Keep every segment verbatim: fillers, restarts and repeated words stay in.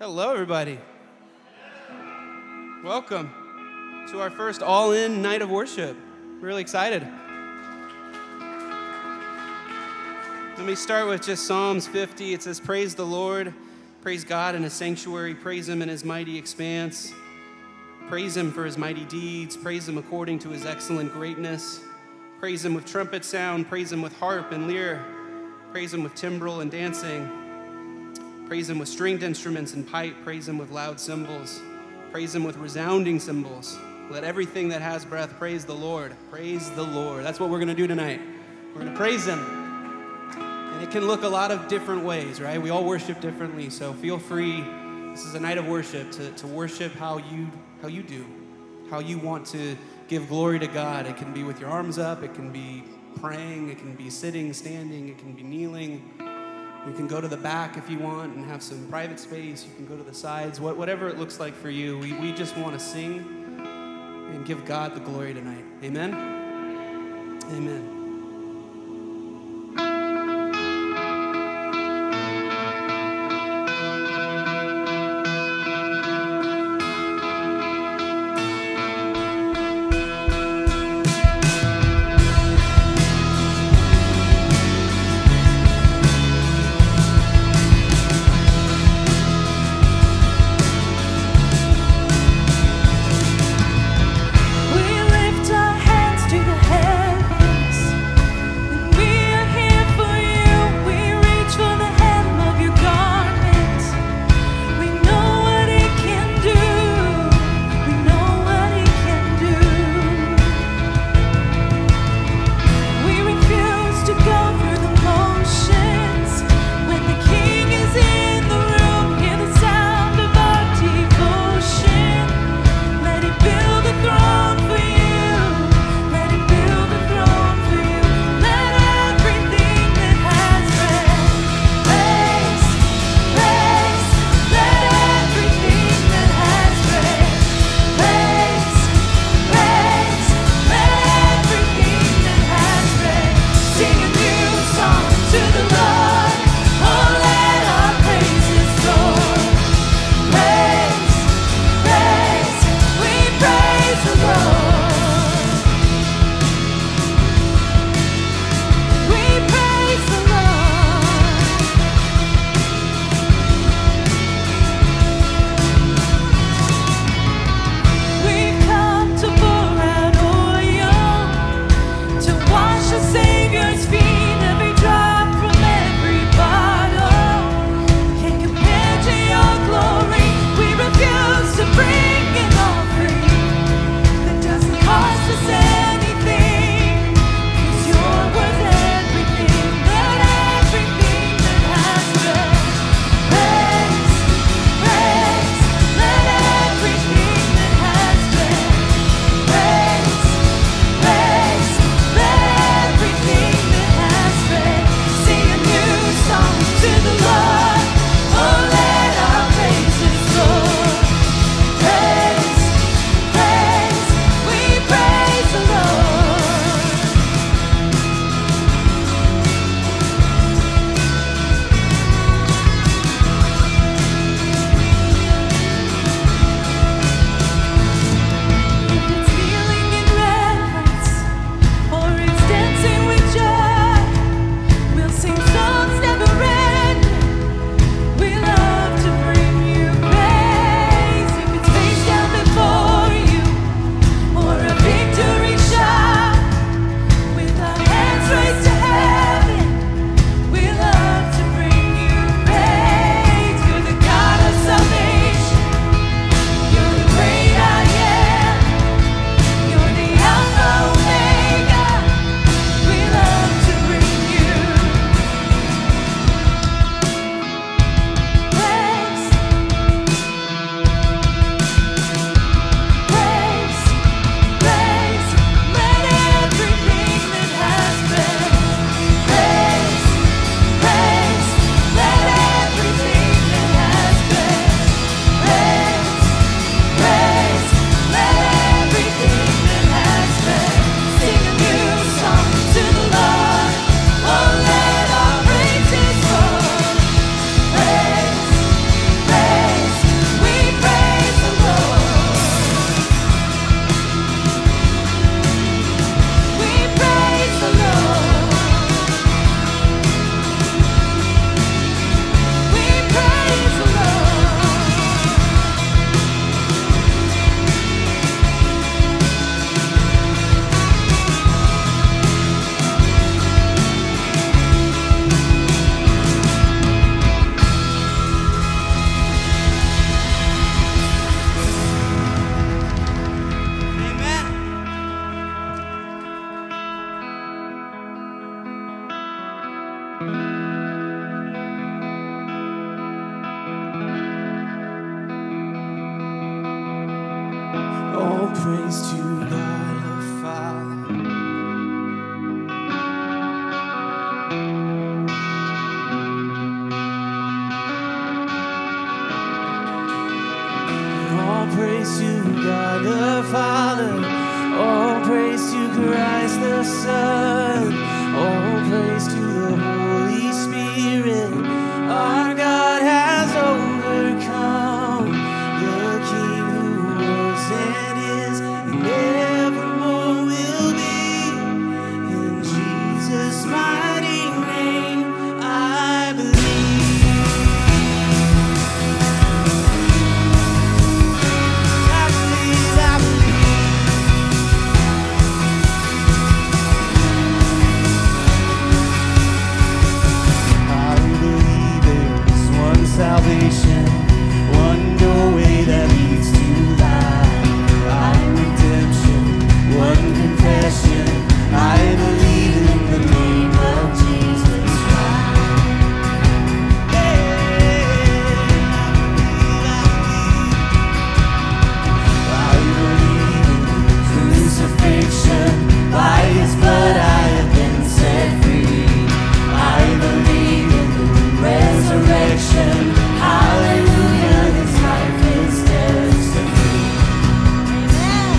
Hello, everybody. Welcome to our first all-in night of worship. Really excited. Let me start with just Psalms fifty. It says, praise the Lord, praise God in his sanctuary, praise him in his mighty expanse, praise him for his mighty deeds, praise him according to his excellent greatness, praise him with trumpet sound, praise him with harp and lyre, praise him with timbrel and dancing, praise him with stringed instruments and pipe, praise him with loud cymbals, praise him with resounding cymbals. Let everything that has breath praise the Lord. Praise the Lord. That's what we're going to do tonight. We're going to praise him. And it can look a lot of different ways, right? We all worship differently, so feel free. This is a night of worship to, to worship how you how you do, how you want to give glory to God. It can be with your arms up. It can be praying. It can be sitting, standing. It can be kneeling. You can go to the back if you want and have some private space. You can go to the sides, what, whatever it looks like for you. We, we just want to sing and give God the glory tonight. Amen? Amen. We lift our hands to the heavens. All praise to God the Father. All praise to God the Father. All praise to Christ the Son. All praise to the Holy Spirit. Our God has overcome. The King who was and is and evermore will be. In Jesus' mighty name I believe. I believe, I believe. I believe there's one salvation, one doorway that leads to life, one redemption, one confession. I believe in the name of Jesus Christ. I believe in crucifixion. By His blood I have been set free. I believe in the resurrection. Hallelujah, this life is destiny. Amen.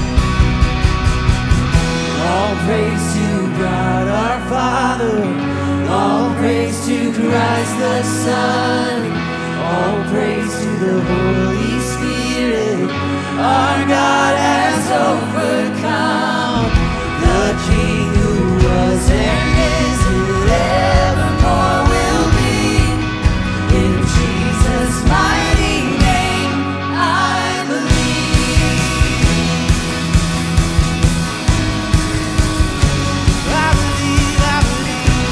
All praise to God our Father. All praise to Christ the Son. All praise to the Holy Spirit. Our God has overcome. The King who was and is and evermore will be. In Jesus' mighty name I believe. I believe, I believe.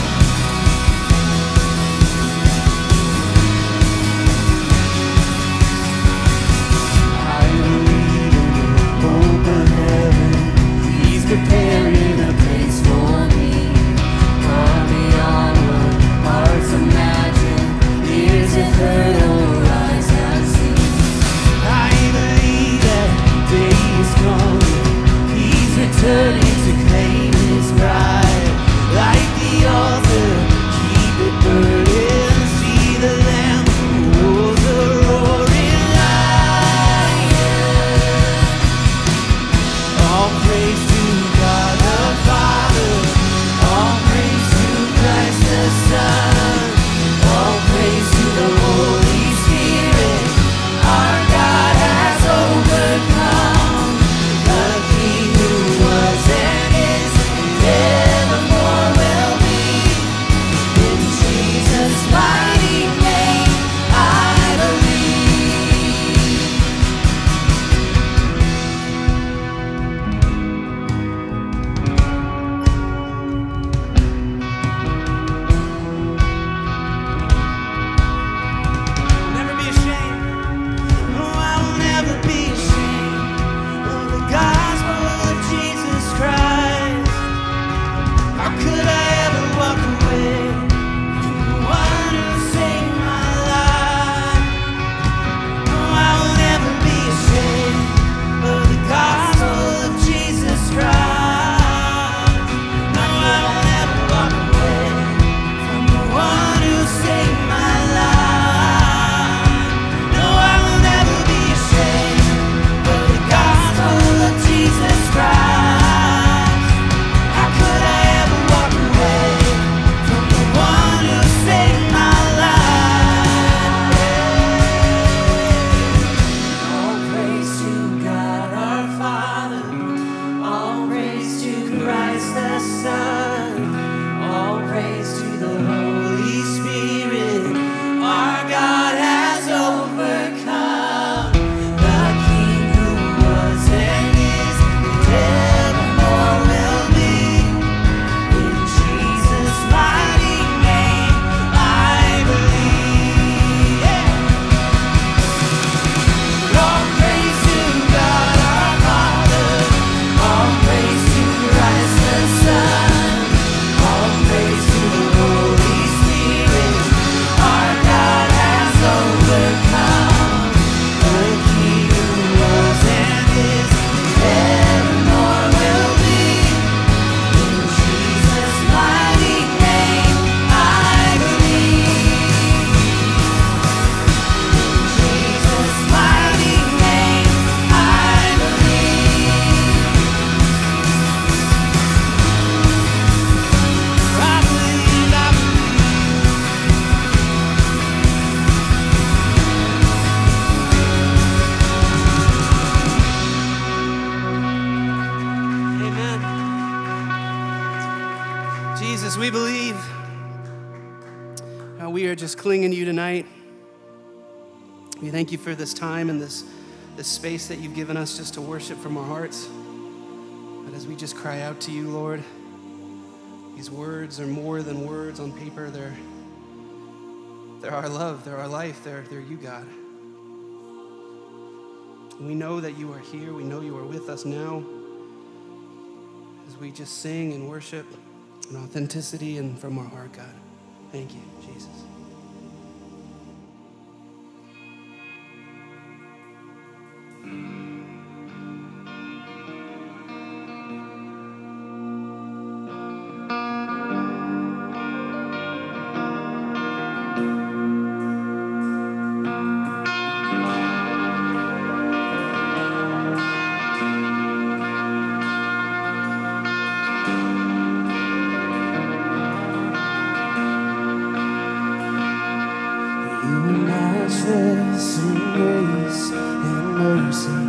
we believe, how we are just clinging to you tonight. We thank you for this time and this, this space that you've given us just to worship from our hearts. But as we just cry out to you, Lord, these words are more than words on paper. They're, they're our love, they're our life, they're, they're you, God. We know that you are here. We know you are with us now as we just sing and worship in authenticity and from our heart, God. Thank you, Jesus. Matchless in grace and mercy,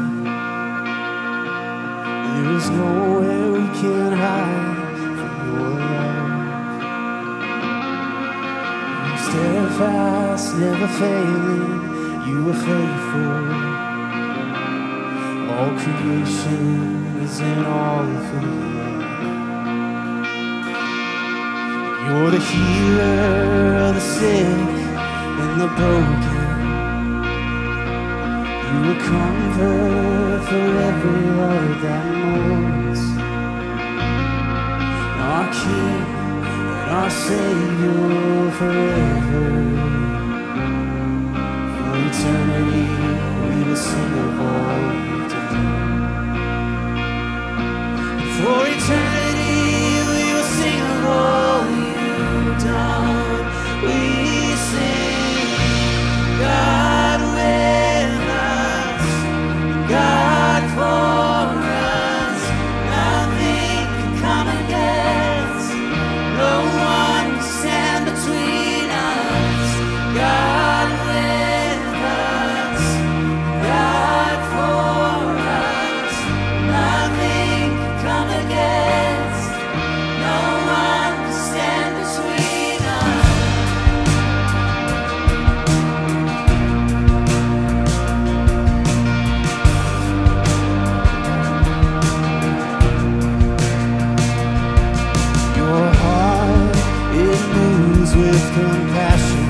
there is nowhere we can hide from your love. You're steadfast, never failing, you are faithful. All creation is in all of your love. You're the healer of the sick and the broken. You will comfort for every heart that mourns. Our King and our Savior forever. For eternity we will sing of all you've done. For eternity we will sing of all you've done. We sing, God with us, God for us, nothing can come against, no one can stand between us. God with us, God for us, nothing can come against, no one can stand between us. Your heart, it moves with compassion.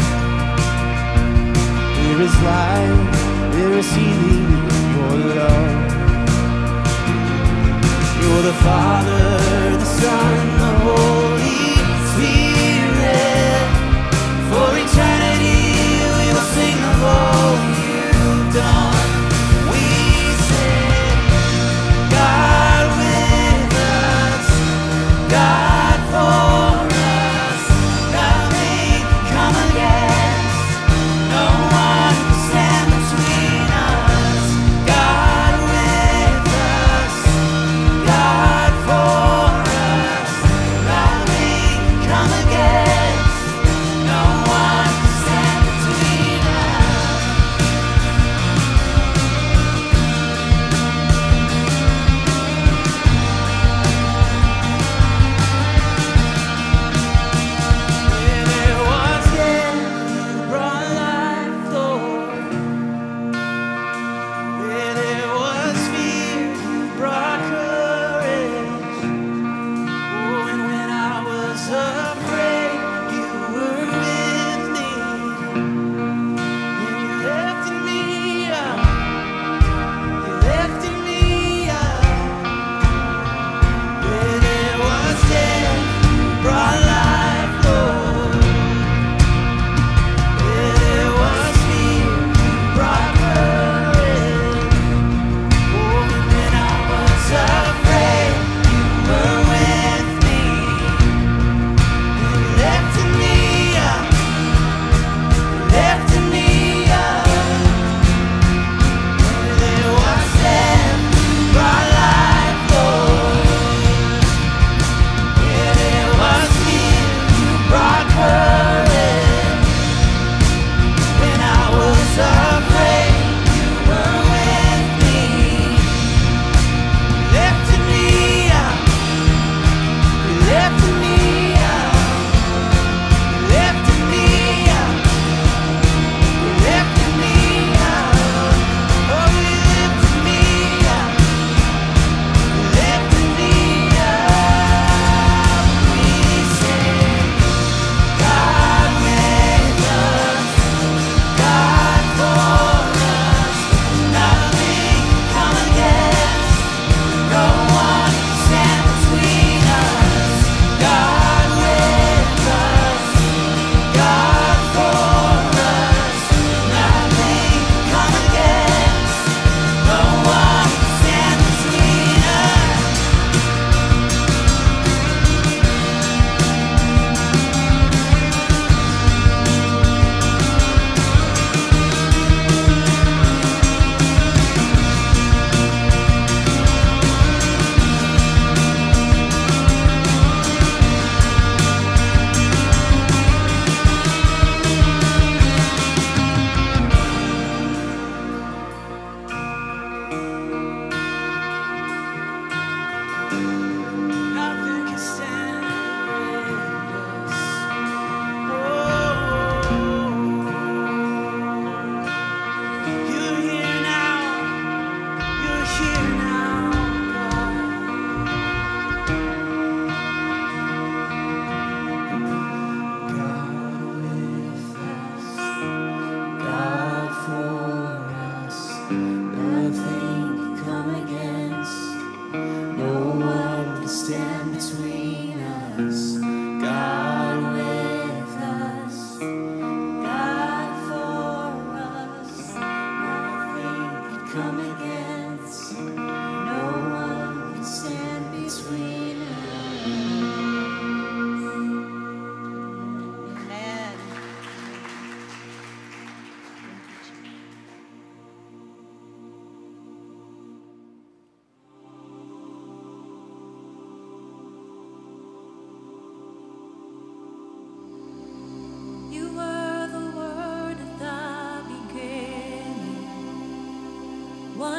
There is life, there is healing in your love. You're the Father, the Son, the Holy Spirit. For eternity we will sing of all you've done. We sing, God with us, God for us, nothing can come against, no one can stand between us. God with us, God for us,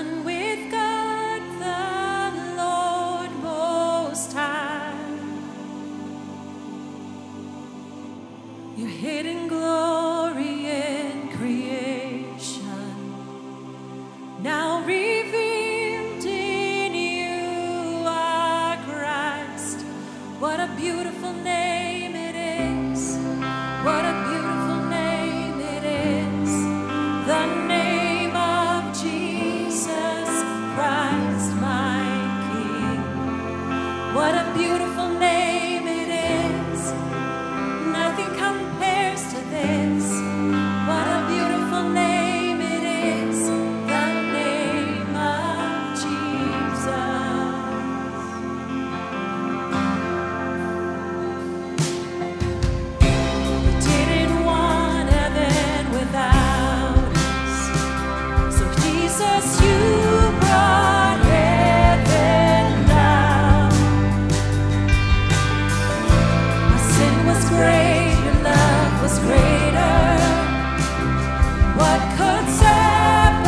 One with God, the Lord Most High. Your hidden glory in creation, now revealed in you are Christ. What a beautiful name it is. What a beautiful name it is. The name of Jesus Christ, my King. What a beautiful name it is. Nothing compares to this. What a beautiful name it is. The name of Jesus. You didn't want heaven without us. So Jesus, you brought heaven down. My sin was great, your love was greater. What could separate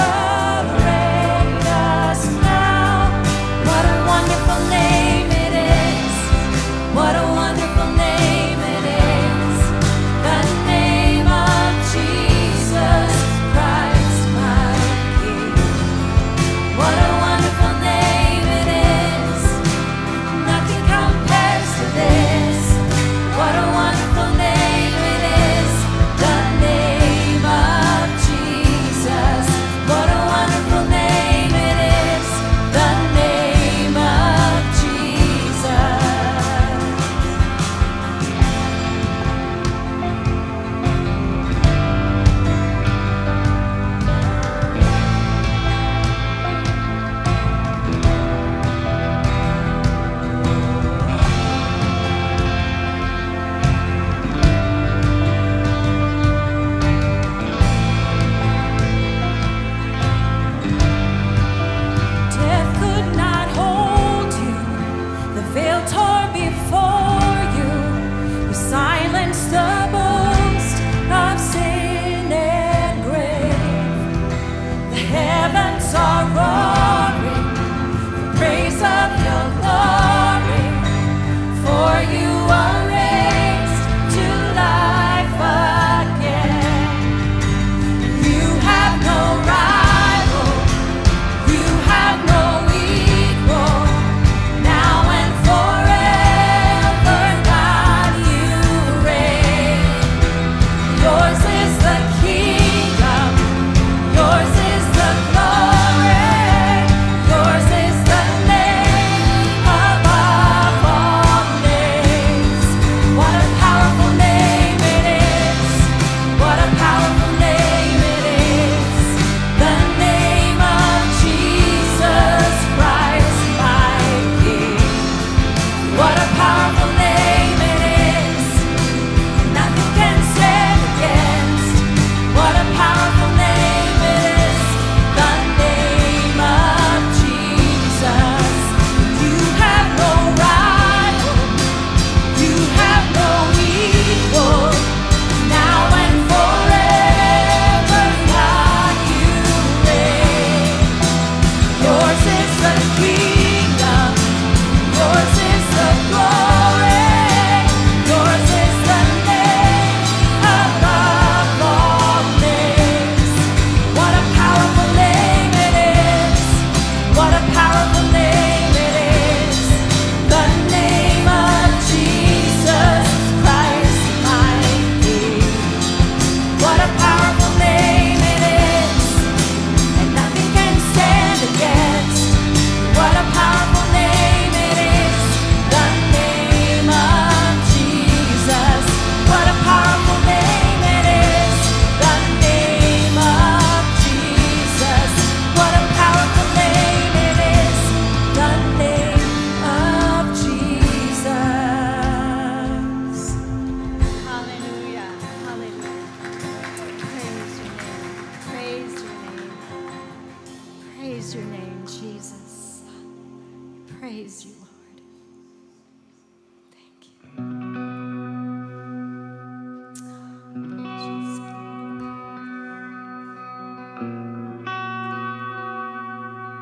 us now? What a wonderful name it is. What a wonderful name it is. The name of Jesus Christ, my King. What a wonderful name it is. Nothing compares to this. What a wonderful name it is. The name of Jesus. What a wonderful name it is. The name of Jesus. Death could not hold you. The veil tore before you. You silenced the boast of sin and grave. The heavens are roaring, the praise of your glory. For you are raised to life again. You have no rival. You have no equal. Now and forever, God, you reign. Yours is the kingdom. Yours is the glory. Yours is the name above all names. What a powerful name it is. What a powerful name it is. The name of Jesus Christ, my King. What a powerful name it is. Nothing can stand against. What a powerful name it is. The name of Jesus. You have no rival. You have no equal. Now and forever, God, you reign. Yours is the kingdom. Yours is the glory. Yours is the name above all names. What a powerful name it is. What a powerful name it is. The name of Jesus Christ, my King. What a powerful name it is. And nothing can stand against. What a powerful name it is. The name of Jesus. What a powerful name it is. The name of Jesus. What a powerful name it is. The name of Jesus. Hallelujah. Hallelujah. Praise your name. Praise your name. Praise your name, Jesus. Praise you, Lord. Thank you. Jesus.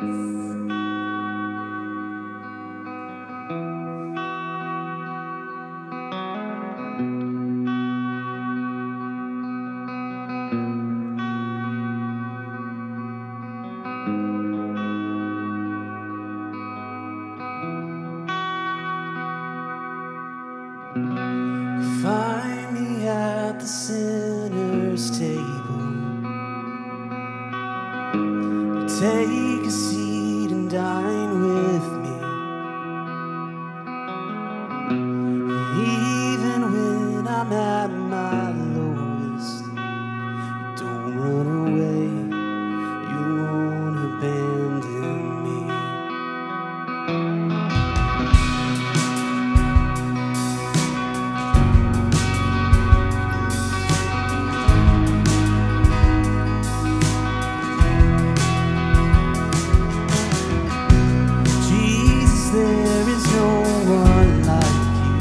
Find me at the sinner's table. Take a seat and dine with me. Even when I'm at my lowest, don't run away. You won't abandon me. There is no one like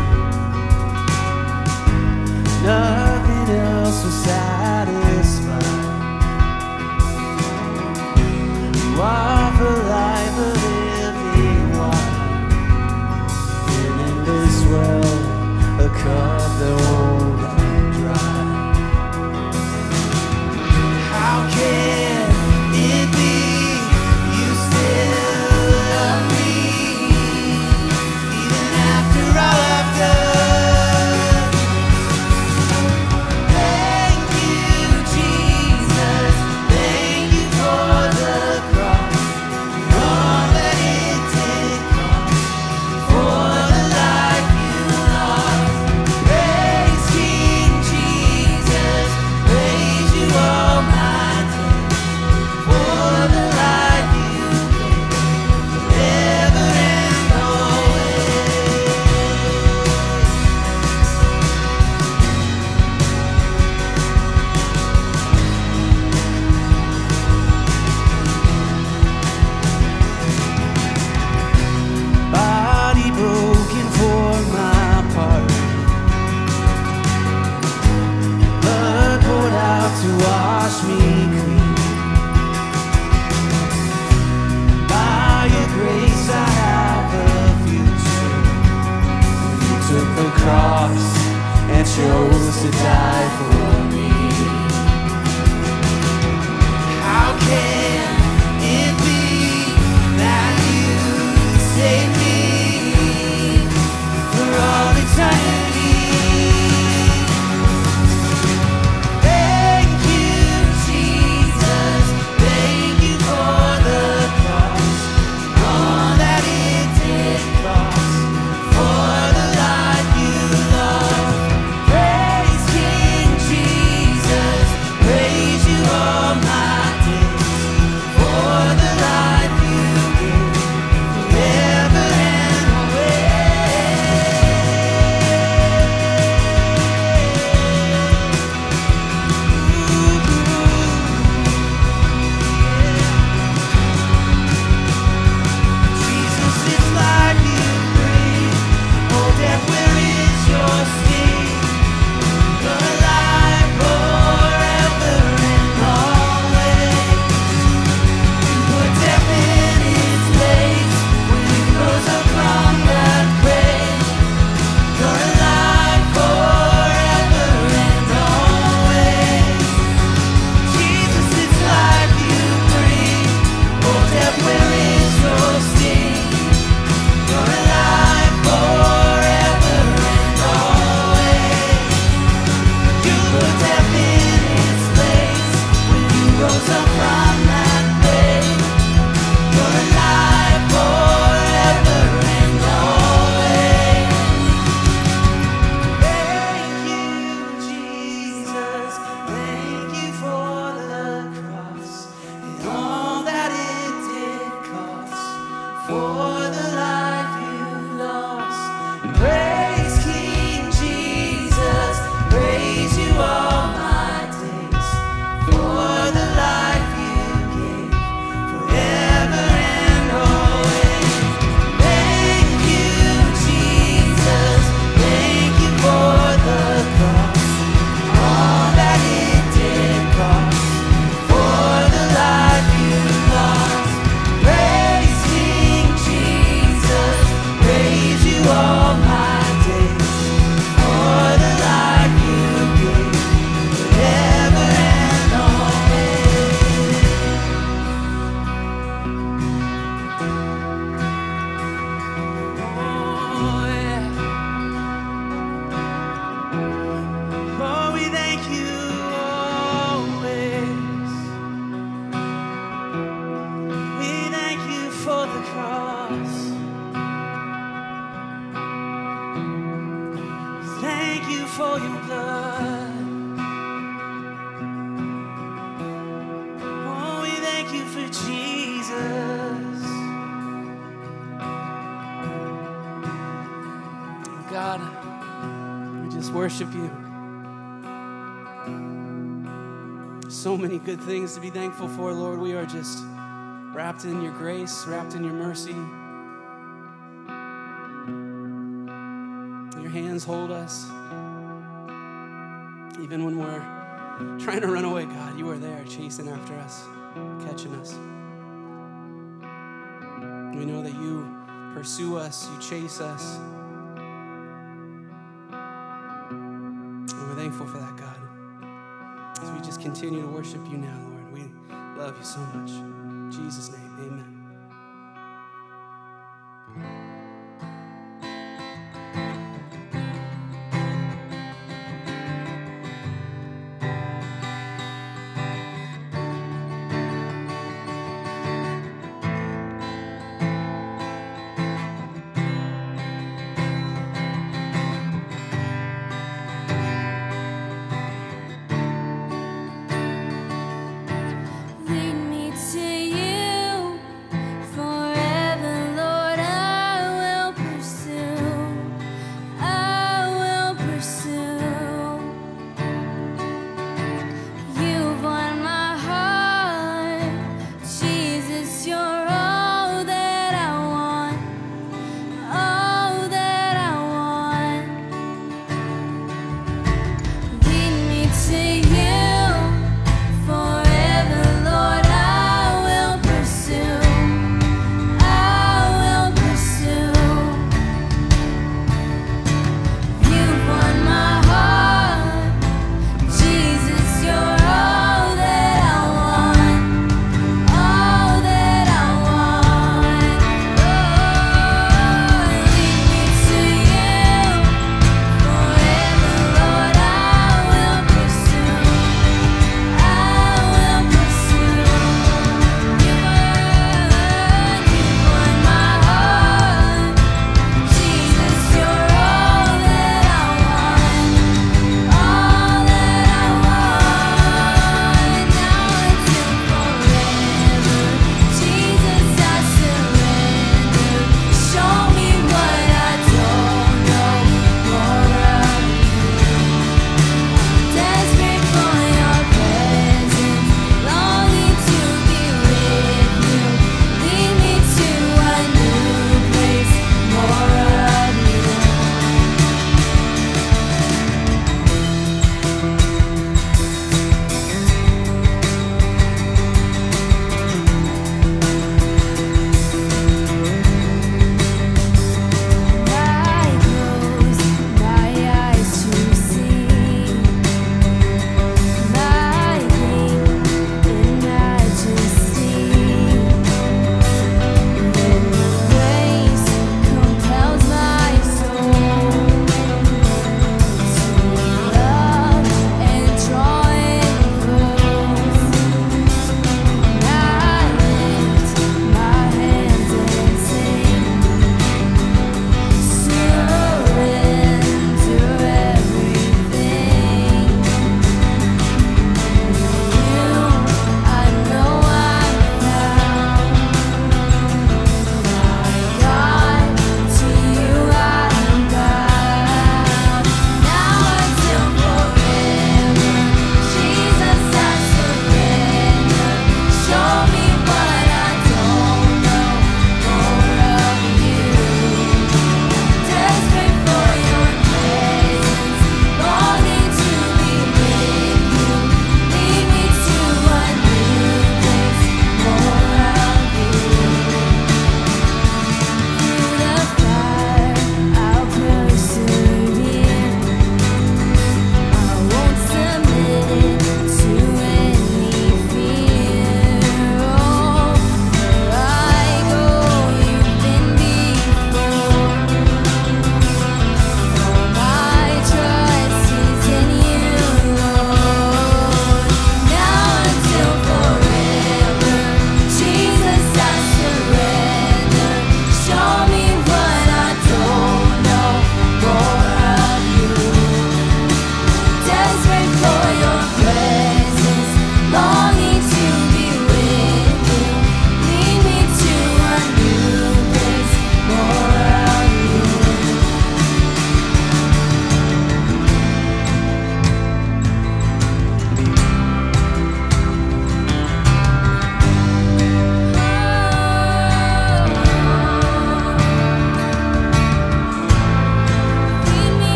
you. Nothing else will satisfy. You offer life of living water, an endless well, a cup that won't run dry. How can it be you still love me? To wash me clean. By your grace I have a future. You took the cross and chose to die for me. How can it be that you save me for all eternity? Praise just worship you. So many good things to be thankful for, Lord. We are just wrapped in your grace, wrapped in your mercy. Your hands hold us. Even when we're trying to run away, God, you are there chasing after us, catching us. We know that you pursue us, you chase us. And we're thankful for that, God. As we just continue to worship you now, Lord. We love you so much. In Jesus' name, amen. Lead me to you.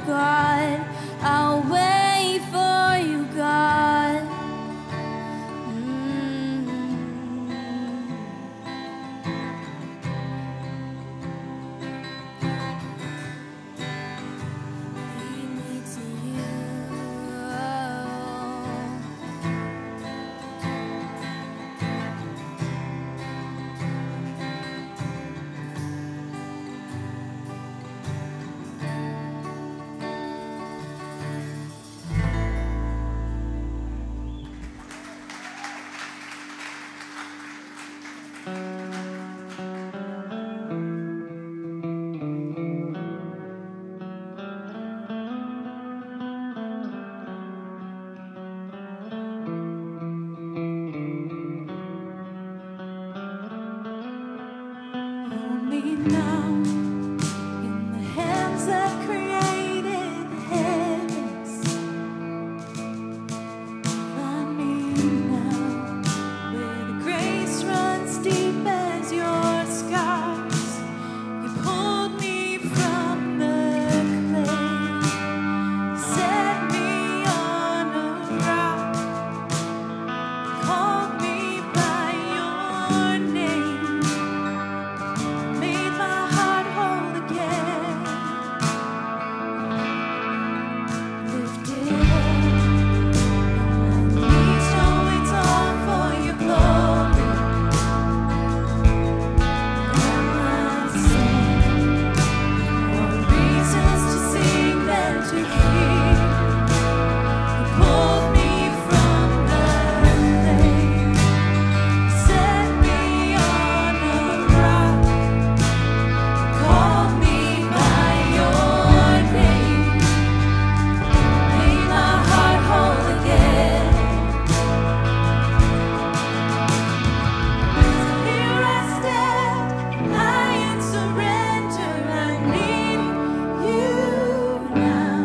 God. I'll wait for you, God. Mm. Lead me to you. Hold me now in the hands that created the heavens. Find me now where the grace runs deep as your scars. You pulled me from the clay, set me on a rock, called me by your name. Made my heart whole again. Lifted up, my knees don't wait on for your glory. I'm sing more reasons to sing than to hear. You pulled me from the clay, set me on a rock. Call me by your name, made my heart whole again. Here I stand, high in surrender. I need you now.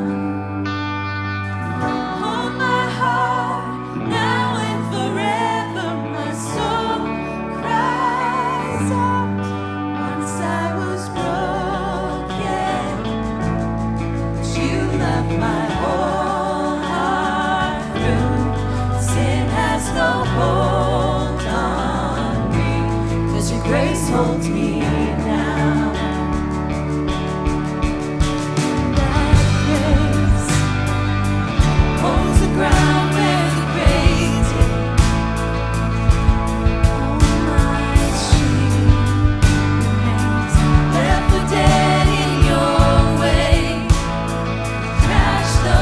Hold my heart now and forever. My soul cries out. Once I was broken, but you love my whole heart through. Sin has no hold on me, 'cause your grace holds me now. That grace holds the ground where the great did. Oh, my shield remains left for dead in your way. Crashed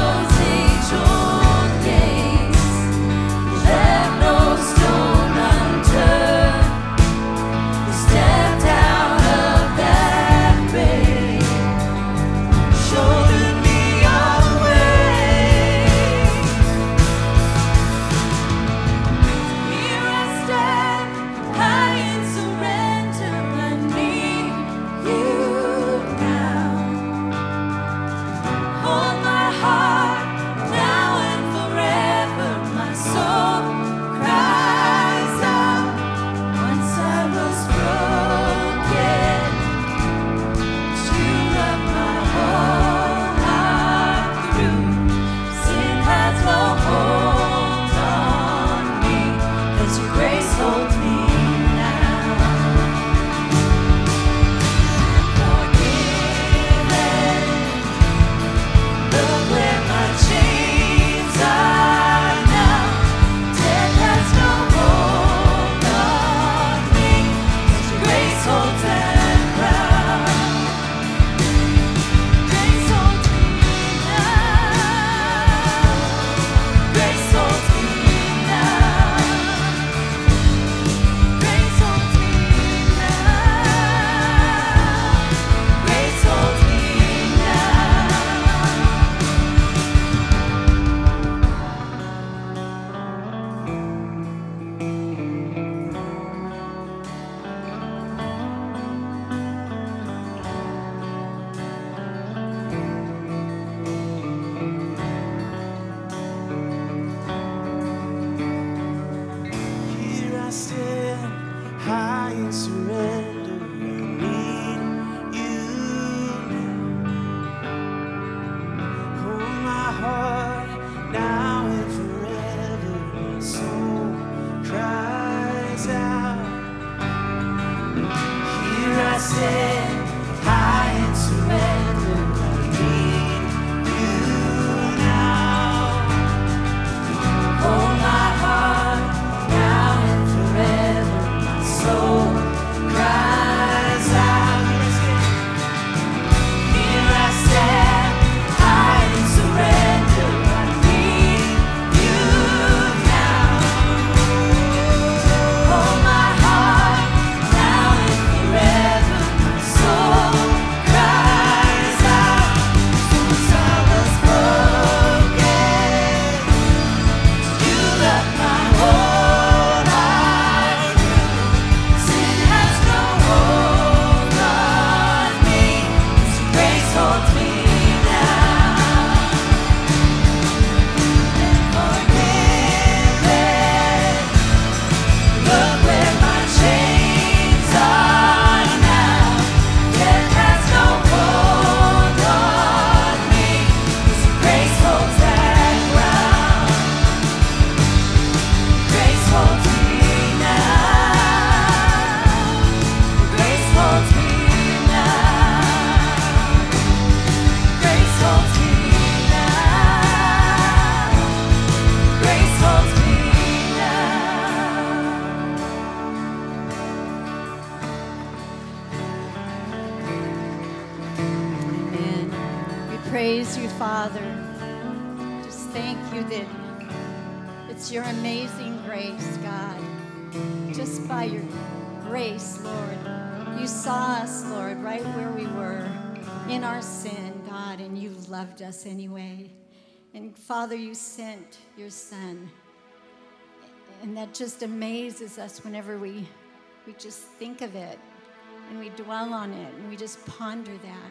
Father, just thank you that it's your amazing grace, God. Just by your grace, Lord, you saw us, Lord, right where we were in our sin, God, and you loved us anyway. And Father, you sent your Son. And that just amazes us whenever we, we just think of it and we dwell on it and we just ponder that.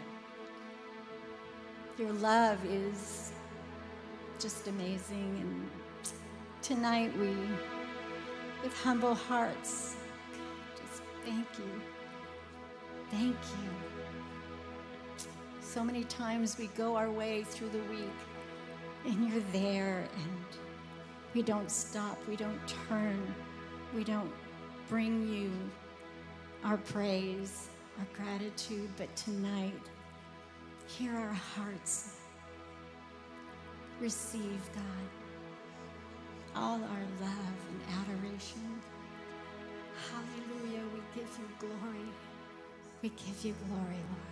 Your love is just amazing. And tonight we, with humble hearts, just thank you. Thank you. So many times we go our way through the week and you're there and we don't stop, we don't turn, we don't bring you our praise, our gratitude, but tonight, hear our hearts. Receive, God, all our love and adoration. Hallelujah, we give you glory. We give you glory, Lord.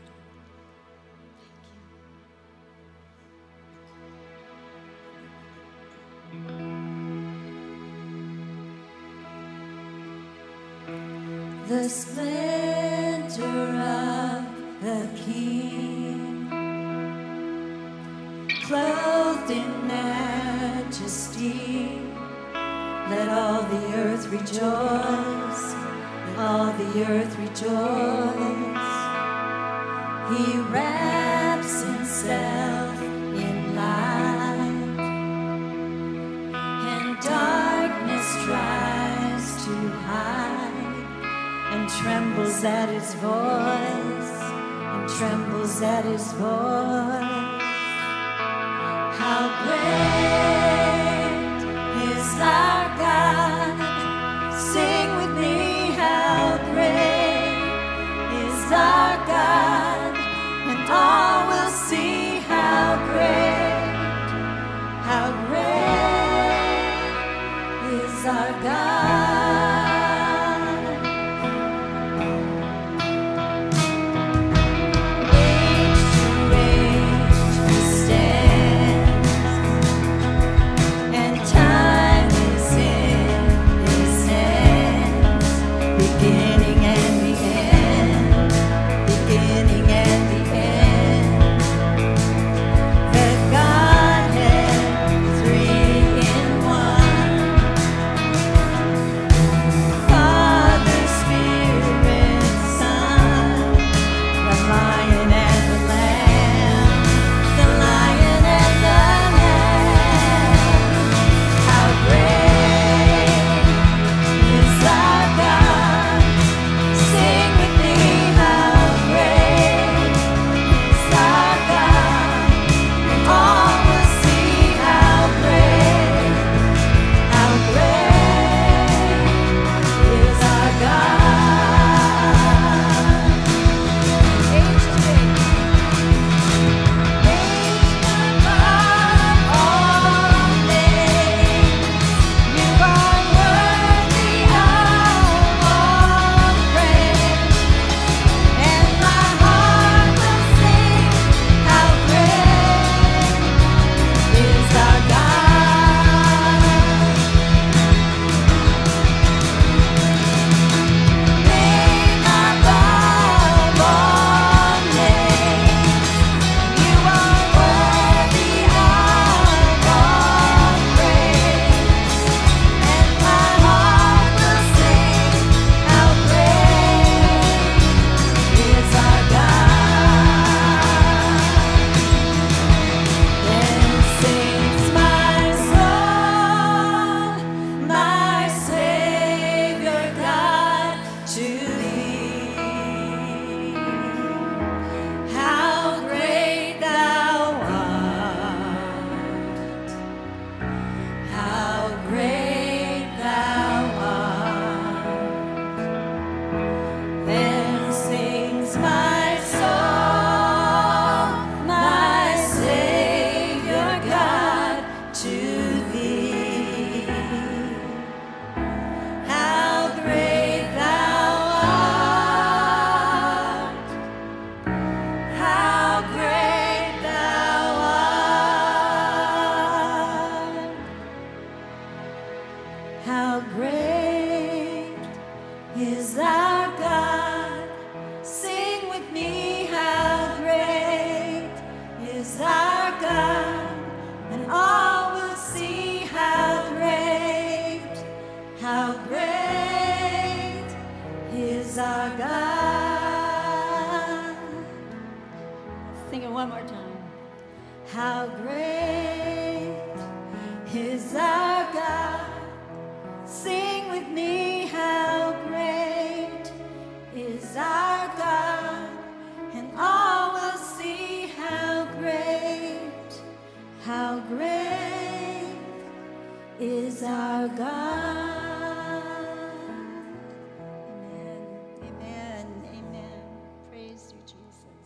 The splendor of the King, clothed in majesty, let all the earth rejoice, let all the earth rejoice. He wraps himself in light, and darkness tries to hide, and trembles at his voice, and trembles at his voice. How great is our God? Sing with me, how great is our God? And all will see how great, how great is our God. one more time. How great is our God. Sing with me, how great is our God. And all will see how great, how great is our God. Amen, amen, amen. Praise you, Jesus.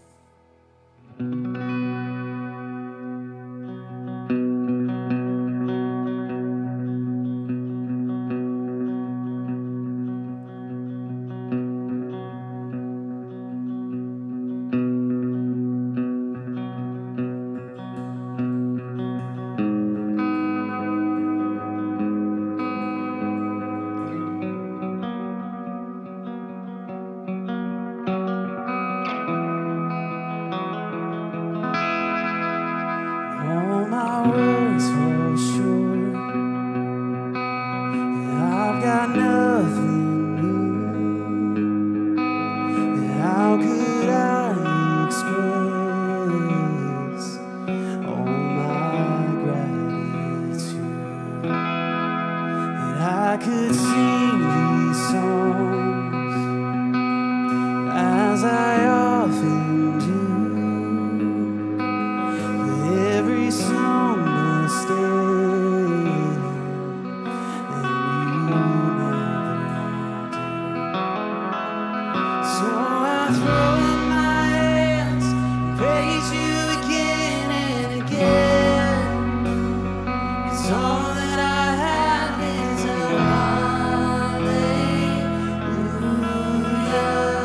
All my words fall short. I've got nothing new. How could I express all my gratitude? That I could sing these songs as I often do. Every song must end, and you never do. So I throw up my hands and praise you again and again. 'Cause all that I have is a hallelujah,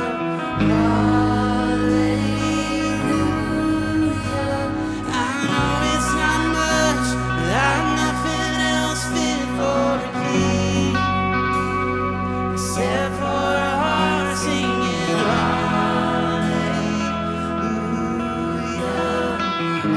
hallelujah. I know it's not much, but I've nothing else fit for a king except for a heart singing hallelujah,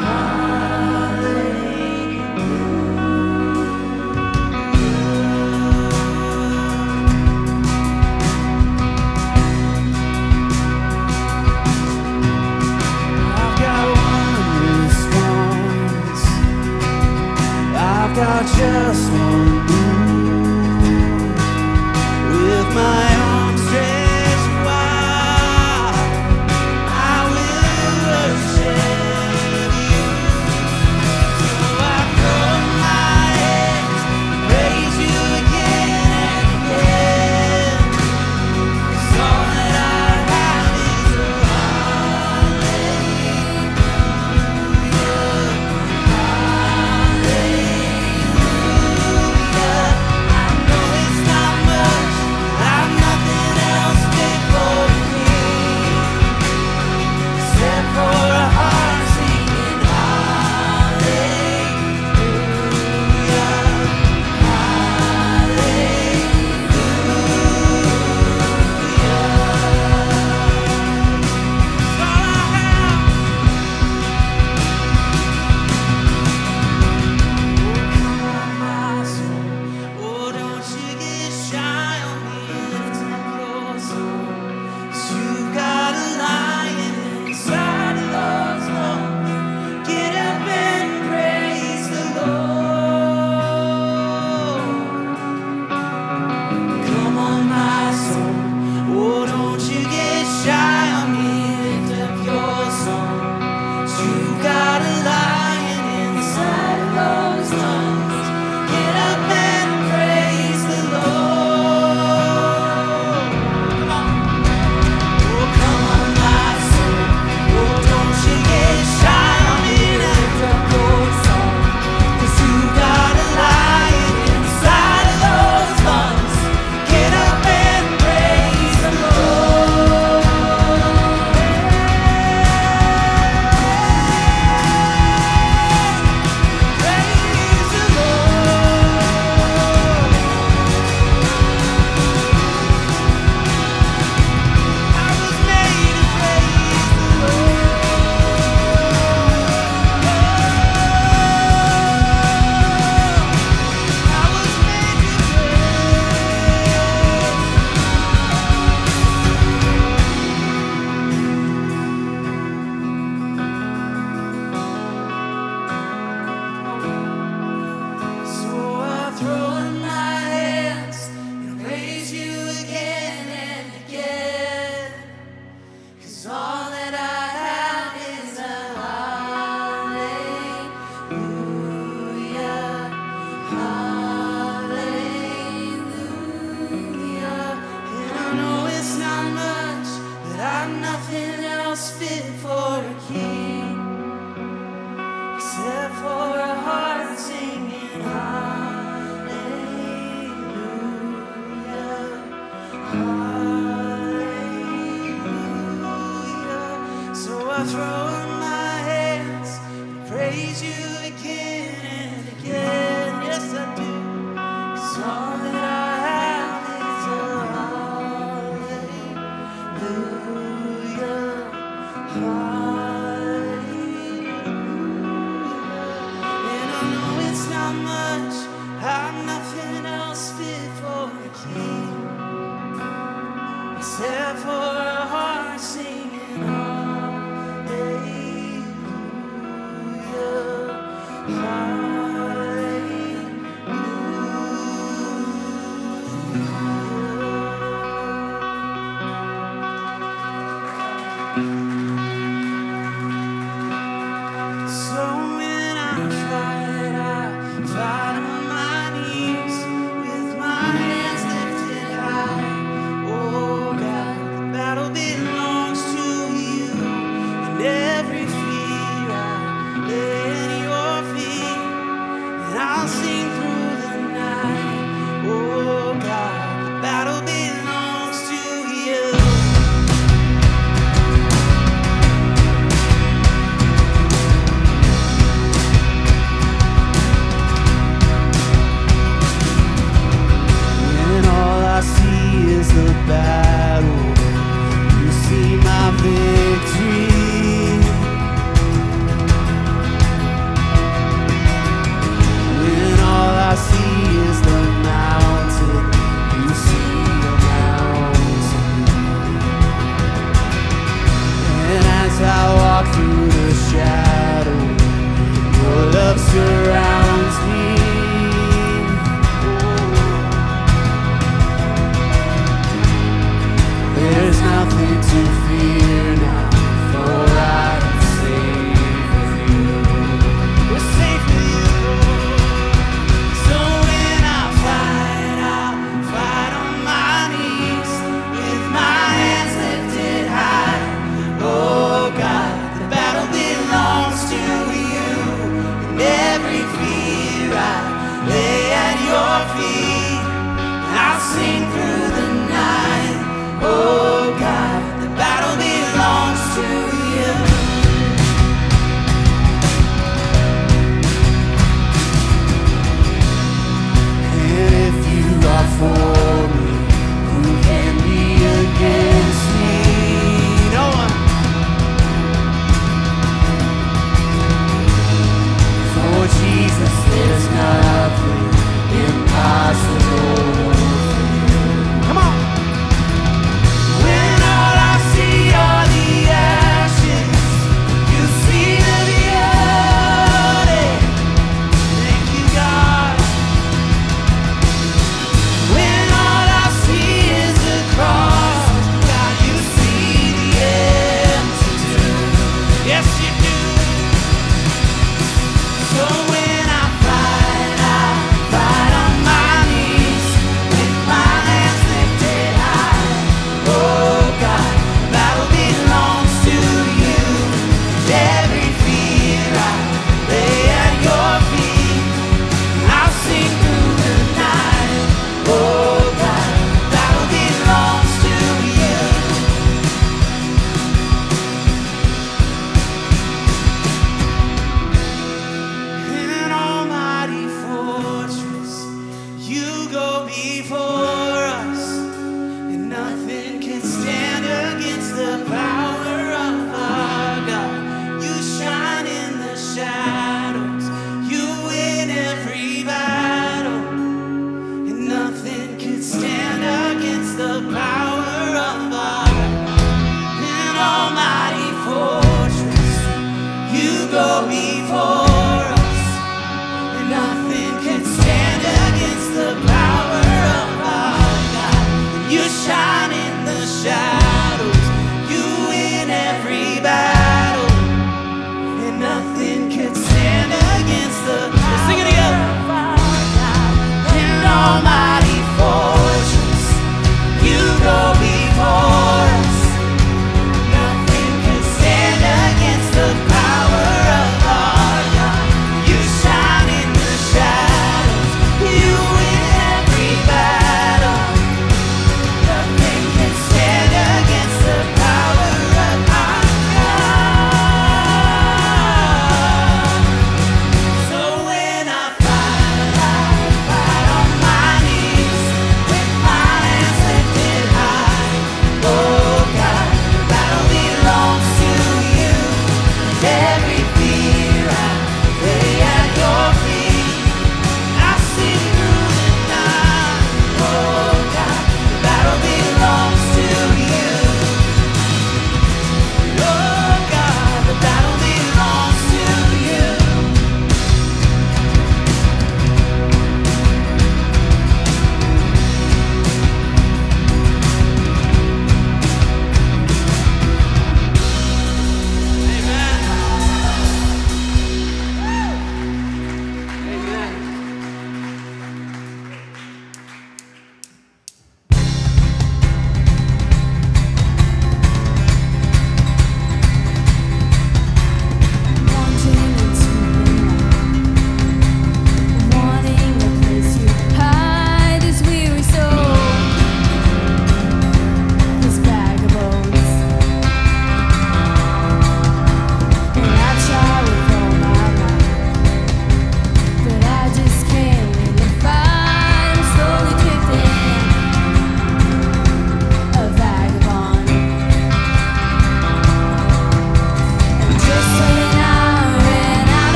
I've got one response. I've got just one move. With my arms stretched wide, I will worship you. So I throw up my hands and praise you again and again. 'Cause all that I have is a hallelujah. I know it's not much, but I've nothing else fit for a king except for a heart singing hallelujah, hallelujah. So I throw up my hands and praise you again and again. Yes, I do. 'Cause all that I have is a hallelujah, hallelujah. And I know it's not much, I'm nothing else fit for a king except for a heart singing hallelujah, hallelujah. So when I'm tired, I fight on my knees with my hands lifted high. Oh God, the battle belongs to you, and every fear I lay at your feet.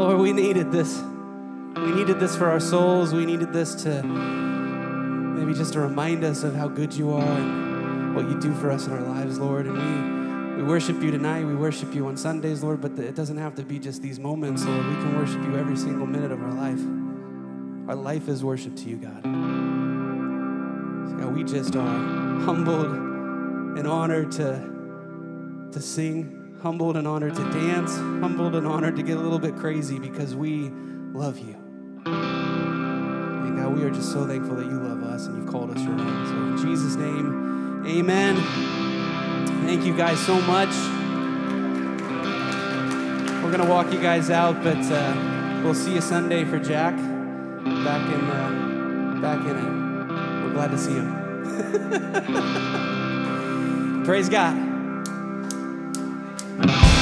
Lord, we needed this. We needed this for our souls. We needed this to maybe just to remind us of how good you are and what you do for us in our lives, Lord. And we, we worship you tonight. We worship you on Sundays, Lord, but it doesn't have to be just these moments, Lord. We can worship you every single minute of our life. Our life is worship to you, God. So God, we just are humbled and honored to, to sing, humbled and honored to dance, humbled and honored to get a little bit crazy because we love you. And God, we are just so thankful that you love us and you've called us your own. So in Jesus' name, amen. Thank you guys so much. We're going to walk you guys out, but uh, we'll see you Sunday for Jack. Back in, uh, back in it. We're glad to see him. Praise God.